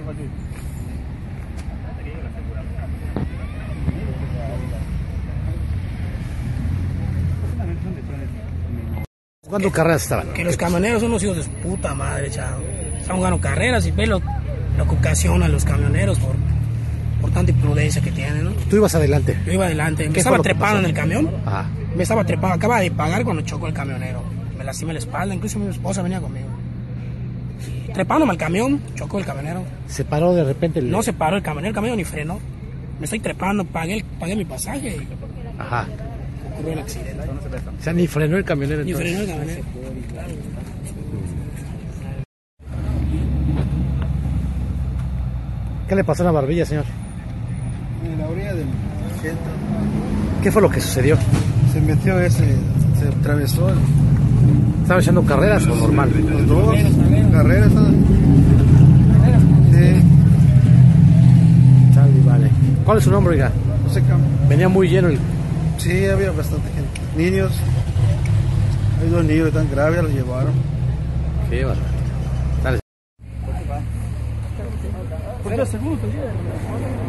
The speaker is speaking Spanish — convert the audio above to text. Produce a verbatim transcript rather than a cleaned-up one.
¿Cuántas carreras estaban? Que los camioneros son los hijos de su puta madre, chavo. Están jugando carreras y ve lo, lo que ocasionan los camioneros por, por tanta imprudencia que tienen, ¿no? Tú ibas adelante. Yo iba adelante. Me estaba trepando en el camión. Ajá. Me estaba trepando. Acaba de pagar cuando chocó el camionero. Me lastimé la espalda. Incluso mi esposa venía conmigo. Trepándome al camión, chocó el camionero. ¿Se paró de repente? El... No se paró el camionero. El camionero ni frenó. Me estoy trepando. Pagué, pagué mi pasaje. Y... Ajá. ocurrió el accidente. O sea, ni frenó el camionero. Ni entonces. frenó el camionero. Claro. ¿Qué le pasó a la barbilla, señor? En la orilla del centro. ¿Qué fue lo que sucedió? Se metió ese, se atravesó. El... ¿Estaba echando carreras o normal? Los dos, carreras. Sí. Salve, vale. ¿Cuál es su nombre, oiga? No sé cómo. Venía muy lleno el... Sí, había bastante gente. Niños. Hay dos niños que están graves, los llevaron. Qué barbaridad. Dale. Pero seguro que